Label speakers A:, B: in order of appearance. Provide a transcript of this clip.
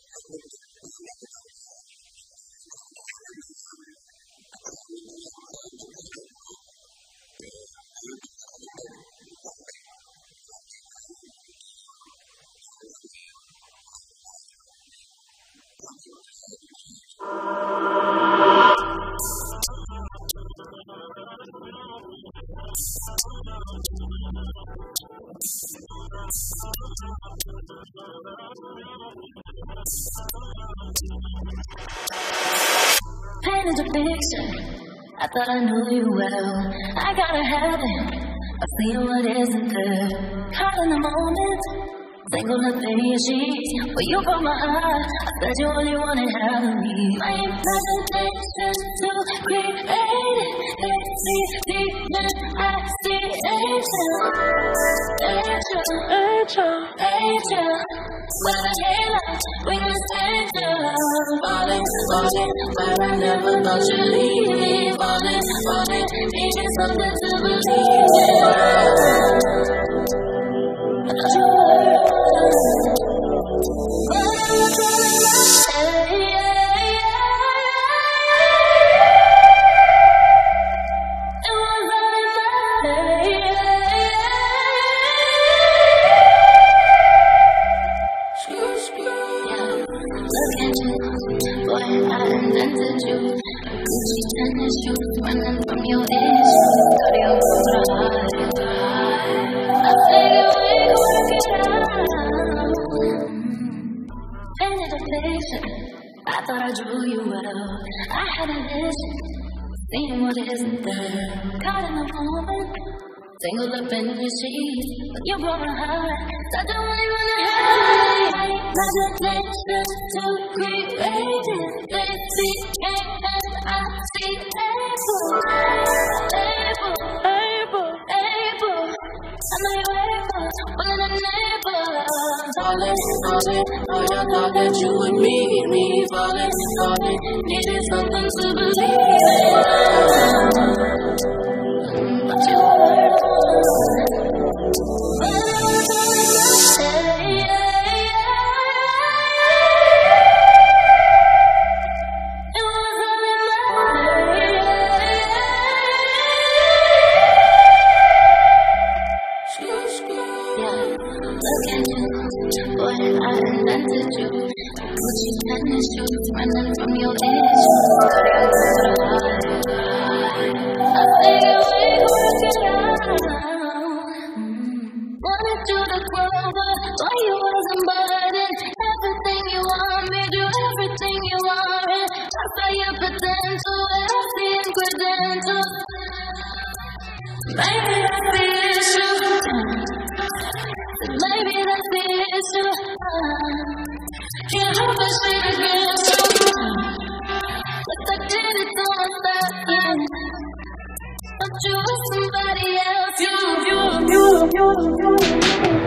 A: Painted a picture, I thought I knew you well. I gotta have it, I see what isn't there. Caught in the moment, tangled up in your sheets. But you broke my heart, I said you only wanted half of me. My imagination too creative, it's deep and I see angel, angel, angel, angel. When I hear light, we was angel. Falling, falling, but I never thought you'd leave me. Falling, falling, needing something to believe in. I thought you were. Boy, I invented you. Gucci tennis shoes running from your issues. Got your heart. I figured we could work it out. Painted a picture, I thought I drew you well. I had a vision, seeing what isn't there. Caught in the moment, tangled up in your sheets. But you broke my heart, I don't really wanna have it. Imagination too creative, they see and I see able, able, able. I know you're able, but I'm able. Falling, falling, oh you thought that you would meet me. Falling, falling, needed something to believe in. But you were. Boy, I invented you. Gucci tennis shoes running from your issues. Got your heart. I figured we could work it out. Wanted you to grow, but boy, you wasn't burdened. Everything you want me, do everything you want it. I saw your potential, and I see in credentials. Maybe that's the issue. Maybe that's the issue. Can't help but shit against you. But I did it to myself. But you were somebody else. You.